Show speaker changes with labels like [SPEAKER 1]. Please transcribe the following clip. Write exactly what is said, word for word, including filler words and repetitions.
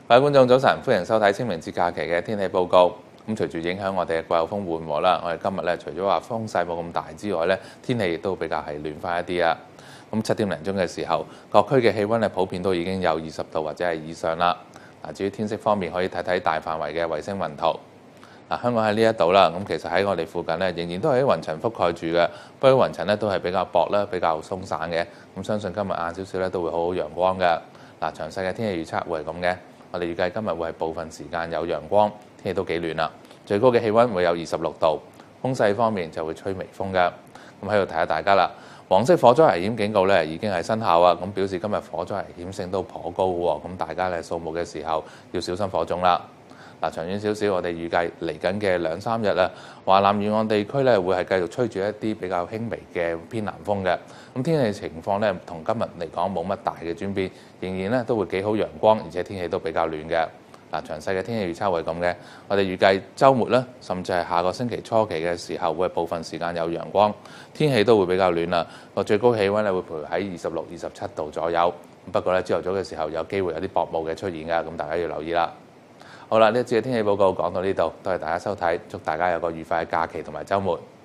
[SPEAKER 1] 各位觀眾早晨，歡迎收睇清明節假期嘅天氣報告。咁隨住影響我哋嘅季候風緩和啦，我哋今日咧除咗話風勢冇咁大之外咧，天氣亦都比較係暖翻一啲啊。咁七點零鐘嘅時候，各區嘅氣温咧普遍都已經有二十度或者係以上啦。嗱，至於天色方面，可以睇睇大範圍嘅衛星雲圖。嗱，香港喺呢一度啦，咁其實喺我哋附近咧，仍然都係啲雲層覆蓋住嘅，不過雲層咧都係比較薄啦，比較鬆散嘅。咁相信今日晏少少咧都會好好陽光嘅。嗱，詳細嘅天氣預測會係咁嘅。我哋預計今日會係部分時間有陽光，天氣都幾暖啦。最高嘅氣温會有二十六度，風勢方面就會吹微風嘅。咁喺度提下大家啦，黃色火災危險警告咧已經係生效啊！咁表示今日火災危險性都頗高喎。咁大家咧掃墓嘅時候要小心火種啦。嗱，長遠少少，我哋預計嚟緊嘅兩三日啊，華南沿岸地區咧會係繼續吹住一啲比較輕微嘅偏南風嘅。咁天氣情況咧同今日嚟講冇乜大嘅轉變，仍然咧都會幾好陽光，而且天氣都比較暖嘅。嗱，詳細嘅天氣預測會咁嘅。我哋預計週末咧，甚至係下個星期初期嘅時候，會部分時間有陽光，天氣都會比較暖啦。個最高氣温咧會徘徊喺二十六、二十七度左右。不過咧朝頭早嘅時候有機會有啲薄霧嘅出現㗎，咁大家要留意啦。好啦，呢一節嘅天氣報告講到呢度，多謝大家收睇，祝大家有個愉快嘅假期同埋週末。